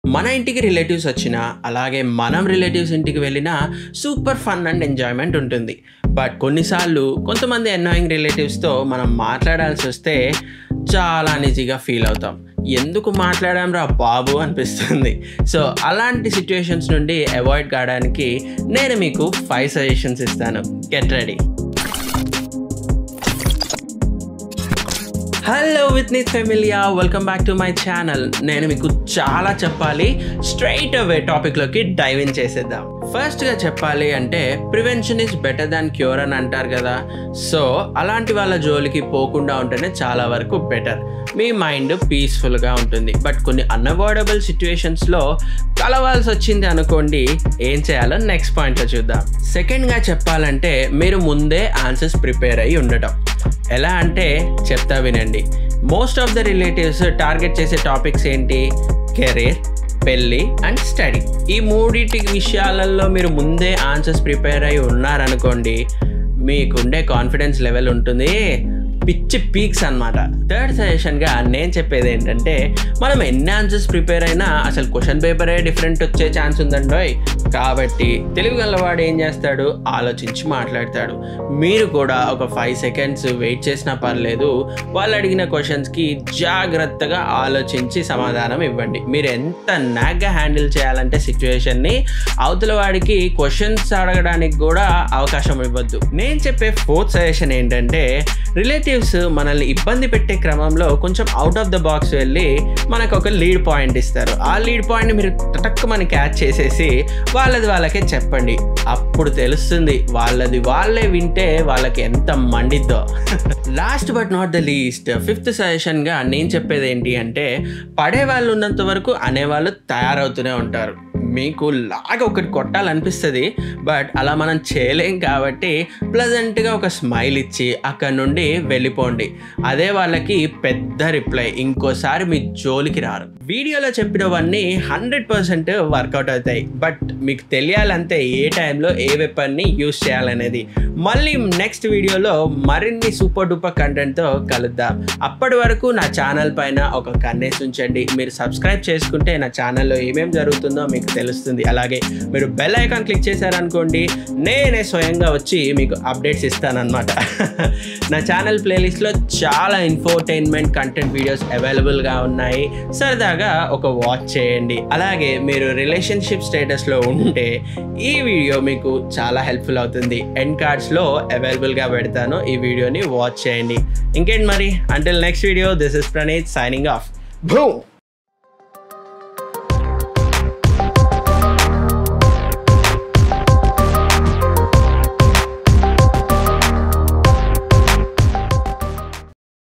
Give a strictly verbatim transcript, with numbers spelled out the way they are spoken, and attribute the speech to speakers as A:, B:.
A: మన ఇంటికి రిలేటివ్స్ వచ్చినా అలాగే మనం రిలేటివ్స్ ఇంటికి వెళ్ళినా సూపర్ ఫన్ అండ్ ఎంజాయ్మెంట్ ఉంటుంది. బట్ కొన్నిసార్లు కొంతమంది అన్నాయింగ్ రిలేటివ్స్తో మనం మాట్లాడాల్సి వస్తే చాలా అన్ఈజీగా ఫీల్ అవుతాం. ఎందుకు మాట్లాడాం రా బాబు అనిపిస్తుంది. సో అలాంటి సిచ్యువేషన్స్ నుండి అవాయిడ్ కావడానికి నేను మీకు ఫైవ్ సజెషన్స్ ఇస్తాను. Get ready. Hello with Neeth Familia, welcome back to my channel. నేను మీకు చాలా చెప్పాలి, స్ట్రైట్ అవే టాపిక్లోకి డైవ్ ఇన్ చేసేద్దాం. ఫస్ట్గా చెప్పాలి అంటే prevention is better than cure అని అంటారు కదా. సో అలాంటి వాళ్ళ జోలికి పోకుండా ఉంటేనే చాలా వరకు బెటర్. మీ మైండ్ పీస్ఫుల్గా ఉంటుంది. బట్ కొన్ని అన్అవాయిడబుల్ సిచ్యువేషన్స్లో కలవాల్సి వచ్చింది అనుకోండి, ఏం చేయాలో నెక్స్ట్ పాయింట్లో చూద్దాం. సెకండ్గా చెప్పాలంటే మీరు ముందే ఆన్సర్స్ ప్రిపేర్ అయ్యి ఉండటం. ఎలా అంటే చెప్తా వినండి. Most of the relatives target చేసే టాపిక్స్ ఏంటి? కెరీర్, పెళ్ళి అండ్ స్టడీ. ఈ మూడింటి విషయాలలో మీరు ముందే ఆన్సర్స్ ప్రిపేర్ అయి ఉన్నారనుకోండి, మీకుండే కాన్ఫిడెన్స్ లెవెల్ ఉంటుంది పిచ్చి పీక్స్ అనమాట. థర్డ్ సజెషన్గా నేను చెప్పేది ఏంటంటే, మనం ఎన్ని ఆన్సర్స్ ప్రిపేర్ అయినా అసలు క్వశ్చన్ పేపరే డిఫరెంట్ వచ్చే ఛాన్స్ ఉందండోయ్. కాబట్టి తెలివిగలవాడు ఏం చేస్తాడు? ఆలోచించి మాట్లాడతాడు. మీరు కూడా ఒక ఫైవ్ సెకండ్స్ వెయిట్ చేసినా పర్లేదు, వాళ్ళు అడిగిన క్వశ్చన్స్కి జాగ్రత్తగా ఆలోచించి సమాధానం ఇవ్వండి. మీరు ఎంత నాగ్గా హ్యాండిల్ చేయాలంటే సిచ్యువేషన్ని, అవతల వాడికి క్వశ్చన్స్ అడగడానికి కూడా అవకాశం ఇవ్వద్దు. నేను చెప్పే ఫోర్త్ సజెషన్ ఏంటంటే, రిలేటివ్ మనల్ని ఇబ్బంది పెట్టే క్రమంలో కొంచెం అవుట్ ఆఫ్ ద బాక్స్ వెళ్ళి మనకు ఒక లీడ్ పాయింట్ ఇస్తారు. ఆ లీడ్ పాయింట్ని మీరు టక్ మని క్యాచ్ చేసేసి వాళ్ళది వాళ్ళకే చెప్పండి. అప్పుడు తెలుస్తుంది వాళ్ళది వాళ్ళే వింటే వాళ్ళకి ఎంత మండిద్దో. Last but not the least, fifth సజెషన్గా నేను చెప్పేది ఏంటి అంటే, పడే వాళ్ళు ఉన్నంత వరకు అనేవాళ్ళు తయారవుతూనే ఉంటారు. మీకు లాగా ఒకటి కొట్టాలనిపిస్తుంది, బట్ అలా మనం చేయలేం కాబట్టి ప్లజెంట్గా ఒక స్మైల్ ఇచ్చి అక్కడ నుండి వెళ్ళిపోండి. అదే వాళ్ళకి పెద్ద రిప్లై. ఇంకోసారి మీ జోలికి రారు. వీడియోలో చెప్పినవన్నీ హండ్రెడ్ పర్సెంట్ వర్కౌట్ అవుతాయి. బట్ మీకు తెలియాలంటే ఏ టైంలో ఏ వెపన్ని యూస్ చేయాలనేది. మళ్ళీ నెక్స్ట్ వీడియోలో మరిన్ని సూపర్ డూపర్ కంటెంట్తో కలుద్దాం. అప్పటి వరకు నా ఛానల్ పైన ఒక కన్నేసి ఉంచండి. మీరు సబ్స్క్రైబ్ చేసుకుంటే నా ఛానల్లో ఏమేమి జరుగుతుందో మీకు తెలుస్తుంది. అలాగే మీరు బెల్ ఐకాన్ క్లిక్ చేశారనుకోండి, నేనే స్వయంగా వచ్చి మీకు అప్డేట్స్ ఇస్తానన్నమాట. నా ఛానల్ ప్లేలిస్ట్లో చాలా ఇన్ఫోటైన్మెంట్ కంటెంట్ వీడియోస్ అవైలబుల్గా ఉన్నాయి. సరదాగా ఒక వాచ్ చేయండి. అలాగే మీరు రిలేషన్షిప్ స్టేటస్లో ఉంటే ఈ వీడియో మీకు చాలా హెల్ప్ఫుల్ అవుతుంది. ఎండ్ కార్డ్స్లో అవైలబుల్గా పెడతాను. ఈ వీడియోని వాచ్ చేయండి. ఇంకేంటి మరి, until next video, this is Praneeth signing off. Boom.